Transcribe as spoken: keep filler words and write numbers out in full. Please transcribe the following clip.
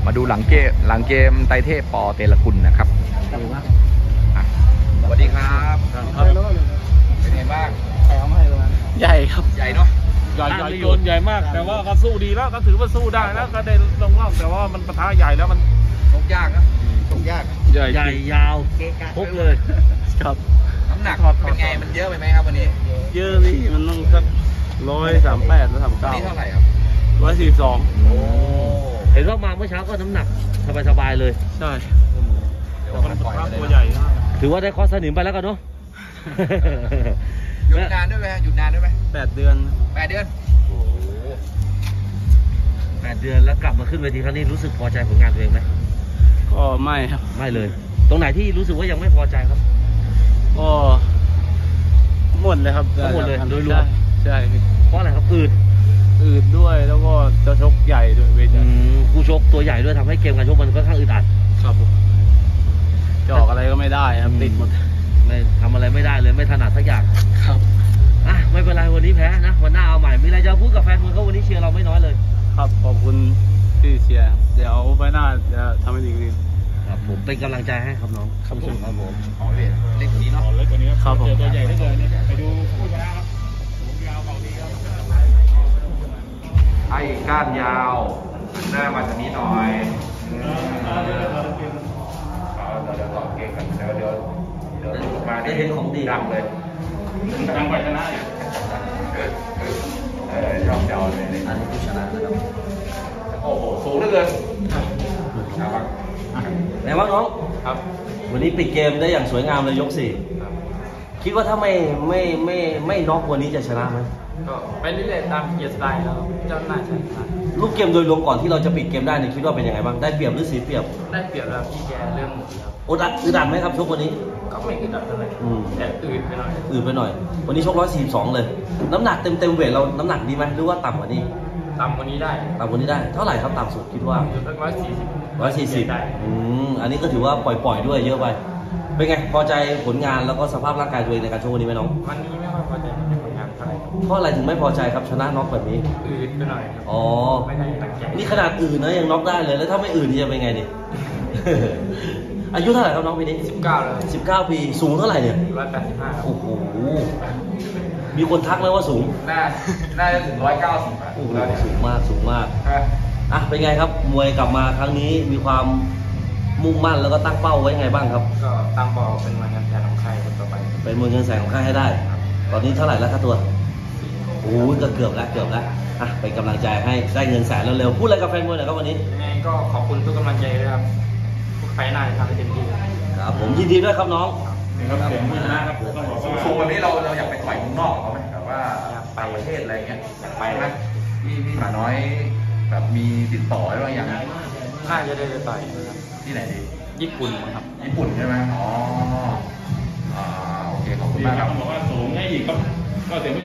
มาดูหลังเกมหลังเกมไตรเทพปอเตลกุลนะครับสวัสดีครับเป็นไงบ้างใหญ่ครับใหญ่เนาะใหญ่ใหญ่โยนใหญ่มากแต่ว่าก็สู้ดีแล้วก็ถือว่าสู้ได้แล้วก็ได้ลงรอบแต่ว่ามันปะทะใหญ่แล้วมันชกยากนะชกยากใหญ่ใหญ่ยาวครบเลยครับน้ำหนักเป็นไงมันเยอะไปไหมครับวันนี้เยอะนี่มันต้องสักร้อยสามแปดร้อยสามเก้านี่เท่าไหร่ครับร้อยสี่สองโอ้เห็นว่ามาเมื่อเช้าก็น้ำหนักสบายๆเลยใช่แต่มันปะทะตัวใหญ่ถือว่าได้ข้อสนิมไปแล้วกันเนาะหยุดนานด้วยไหมหยุดนานด้วยไหมแปดเดือนแปดเดือนโอ้โหแปดเดือนแล้วกลับมาขึ้นเวทีครั้งนี้รู้สึกพอใจผลงานตัวเองไหมก็ไม่ครับไม่เลยตรงไหนที่รู้สึกว่ายังไม่พอใจครับก็หมดเลยครับหมดเลยโดยรวมใช่เพราะอะไรครับอืดอืดด้วยแล้วก็จะชกใหญ่ด้วยเวทีคู่ชกตัวใหญ่ด้วยทำให้เกมการชกมันค่อนข้างอึดอัดครับผมจะออกอะไรก็ไม่ได้ครับติดหมดไม่ทำอะไรไม่ได้เลยไม่ถนัดสักอย่างครับอ่ะไม่เป็นไรวันนี้แพ้นะวันหน้าเอาใหม่มีอะไรจะพูดกับแฟนมวยเขาวันนี้เชียร์เราไม่น้อยเลยครับขอบคุณที่เชียร์เดี๋ยวไฟหน้าจะทำให้ดีขึ้นครับผมเป็นกำลังใจให้ครับน้องครับผมครับผมขอเล็กเล็กกว่านี้เนาะเล็กกว่านี้ครับผมตัวใหญ่ได้เลยไปดูคู่ชนะครับยาวเบาดีครับไอ้ก้านยาวหน้ามาทางนี้หน่อยเดี๋ยวเดี๋ยวต่อเก่งกันเดี๋ยวเดี๋ยวเดี๋ยวมาได้เห็นของดีดังเลยดังไปชนะเนี่ยเออยอมเยาเลยอันนี้ผู้ชนะนะครับโอ้โหสูงเหลือเกินครับไหนวะน้องครับวันนี้ปิดเกมได้อย่างสวยงามเลยยกสี่คิดว่าถ้าไม่ไม่ไม่ไม่น็อกวันนี้จะชนะไหมก็ไปเรื่อยๆตามเกียร์สไตล์แล้วเจ้าหน้าชนะลูกเกมโดยรวมก่อนที่เราจะปิดเกมได้เนี่ยคิดว่าเป็นยังไงบ้างได้เปรียบหรือเสียเปรียบได้เปรียบแล้วพี่แกเริ่มครับอึดอัดอึดอัดไหมครับชกวันนี้ก็ไม่อึดอัดเท่าไหร่แต่อืดไปหน่อยอืดไปหน่อยวันนี้ชกร้อยสี่สิบสองเลยน้ำหนักเต็มเต็มเวทเราน้ำหนักดีไหมหรือว่าต่ำกว่านี้ต่ำกว่านี้ได้ต่ำกว่านี้ได้เท่าไหร่ครับต่ำสุดคิดว่าร้อยสี่สิบร้อยสี่สิบอืมอันนี้ก็ถือว่าปล่อยๆด้วยเยอะไปเป็นไงพอใจผลงานแล้วก็สภาพร่างกายตัวเองในการชกวันนี้ไหมน้องวันนี้ไม่ค่อยพอใจในผลงานเท่าไหร่เพราะอะไรถึงไม่พอใจครับชนะน็อกแบบนี้อืดไปหน่อยอ๋อไม่ได้ตั้งใจนี่ขนาดอื่นนะยังน็อกได้เลยแล้วถ้าไม่อื่นจะเป็นไงดิ อายุเท่าไหร่ครับน้องปีนี้สิบเก้าแล้วสิบเก้าปีสูงเท่าไหร่เนี่ยร้อยแปดสิบห้าโอ้โหมีคนทักแล้วว่าสูงน่าน่าจะถึงร้อยเก้าสิบโอ้โหสูงมากสูงมากอ่ะเป็นไงครับมวยกลับมาครั้งนี้มีความมุ่งมั่นแล้วก็ตั้งเป้าไว้ไงบ้างครับก็ตั้งเป้าเป็นมวยเงินแสนของค่ายต่อไปเป็นมวยเงินแสนของค่ายให้ได้ตอนนี้เท่าไหร่แล้วค่าตัวโอ้ยก็เกือบแล้วเกือบแล้วอ่ะเป็นกำลังใจให้ได้เงินแสนเร็วๆพูดอะไรกับแฟนมวยหน่อยครับวันนี้ยังไงก็ขอบคุณทุกกำลังใจด้วยครับทุกไฟหน้าทำให้เต็มที่ครับผมยินดีด้วยครับน้องครับผมนะครับสูงวันนี้เราเราอยากไปต่อยเมืองนอกเขาไหมแบบว่าไปประเทศอะไรเงี้ยอยากไปไหมพี่พี่หมาน้อยแบบมีติดต่อหรือว่าอย่างน่าจะได้ไปต่อยนะครับที่ไหนดีญี่ปุ่นครับญี่ปุ่นใช่ไหมอ๋ออ่าโอเคขอบคุณมากครับบอกว่าสูงให้อีกก็ก็เต็ม